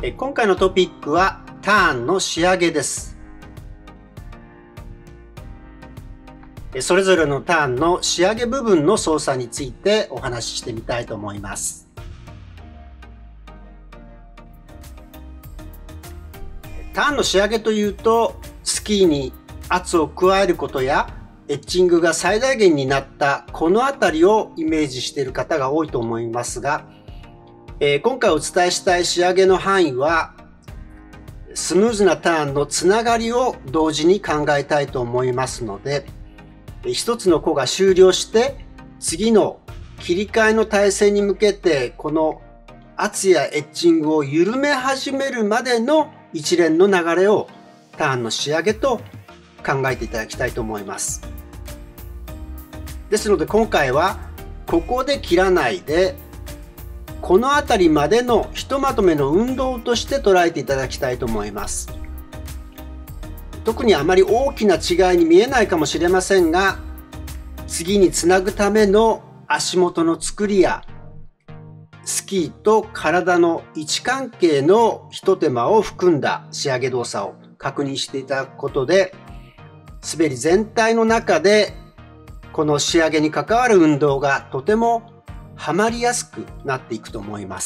今回のトピックはターンの仕上げです。それぞれのターンの仕上げ部分の操作についてお話ししてみたいと思います。ターンの仕上げというと、スキーに圧を加えることやエッジングが最大限になったこの辺りをイメージしている方が多いと思いますが、今回お伝えしたい仕上げの範囲はスムーズなターンのつながりを同時に考えたいと思いますので、一つの個が終了して次の切り替えの体勢に向けてこの圧やエッジングを緩め始めるまでの一連の流れをターンの仕上げと考えていただきたいと思います。ですので今回はここで切らないでこの辺りまでのひとまとめの運動として捉えていただきたいと思います。特にあまり大きな違いに見えないかもしれませんが、次につなぐための足元の作りやスキーと体の位置関係の一手間を含んだ仕上げ動作を確認していただくことで、滑り全体の中でこの仕上げに関わる運動がとてもはまりやすくなっていくと思います。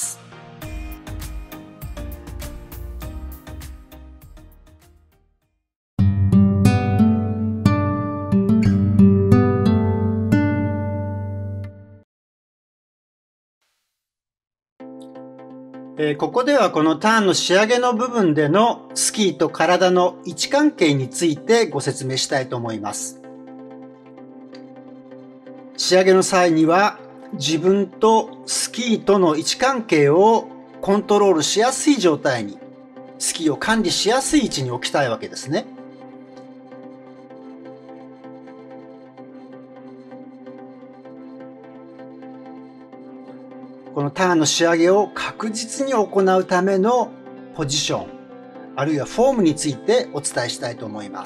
ここではこのターンの仕上げの部分でのスキーと体の位置関係についてご説明したいと思います。仕上げの際には自分とスキーとの位置関係をコントロールしやすい状態に、スキーを管理しやすい位置に置きたいわけですね。このターンの仕上げを確実に行うためのポジション、あるいはフォームについてお伝えしたいと思います。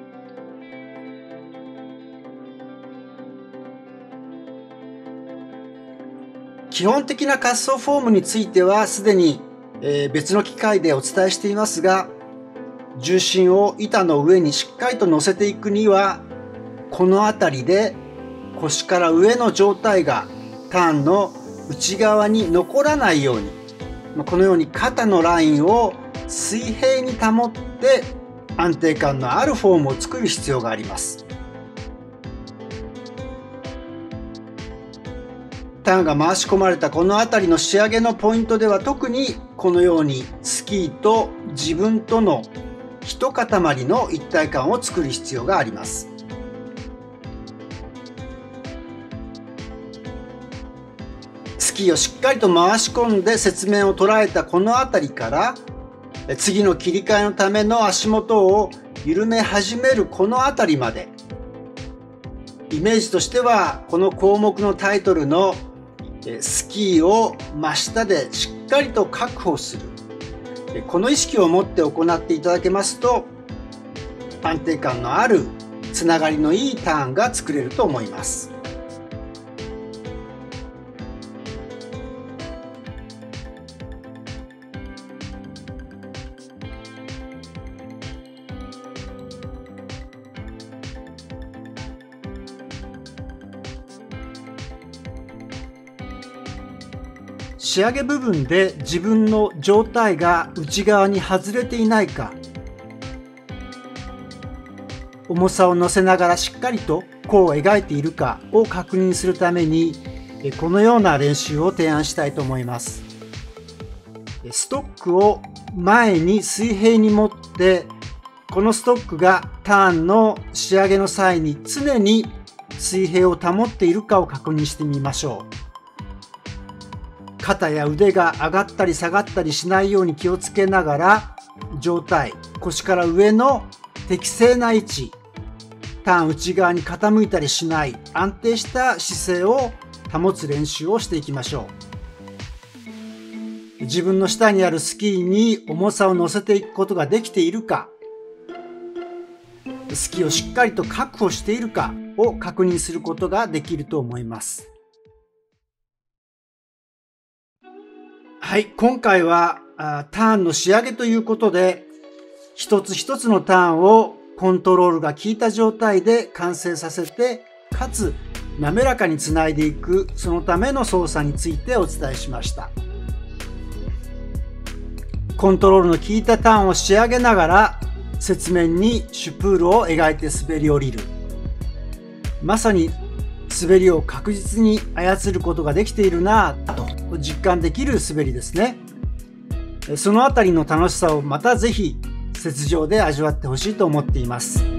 基本的な滑走フォームについてはすでに別の機会でお伝えしていますが、重心を板の上にしっかりと乗せていくには、この辺りで腰から上の状態がターンの内側に残らないように、このように肩のラインを水平に保って安定感のあるフォームを作る必要があります。ターンが回し込まれたこの辺りの仕上げのポイントでは、特にこのようにスキーと自分との一塊の一体感を作る必要があります。スキーをしっかりと回し込んで雪面を捉えたこの辺りから、次の切り替えのための足元を緩め始めるこの辺りまで、イメージとしてはこの項目のタイトルのスキーを真下でしっかりと確保する、この意識を持って行っていただけますと、安定感のあるつながりのいいターンが作れると思います。仕上げ部分で自分の状態が内側に外れていないか、重さを乗せながらしっかりと弧を描いているかを確認するために、このような練習を提案したいと思います。ストックを前に水平に持って、このストックがターンの仕上げの際に常に水平を保っているかを確認してみましょう。肩や腕が上がったり下がったりしないように気をつけながら、上体、腰から上の適正な位置、ターン内側に傾いたりしない安定した姿勢を保つ練習をしていきましょう。自分の下にあるスキーに重さを乗せていくことができているか、スキーをしっかりと確保しているかを確認することができると思います。 はい、今回はターンの仕上げということで、一つ一つのターンをコントロールが効いた状態で完成させて、かつ滑らかにつないでいく、そのための操作についてお伝えしました。コントロールの効いたターンを仕上げながら、雪面にシュプールを描いて滑り降りる。まさに滑りを確実に操ることができているなぁと実感できる滑りですね。そのあたりの楽しさをまたぜひ雪上で味わってほしいと思っています。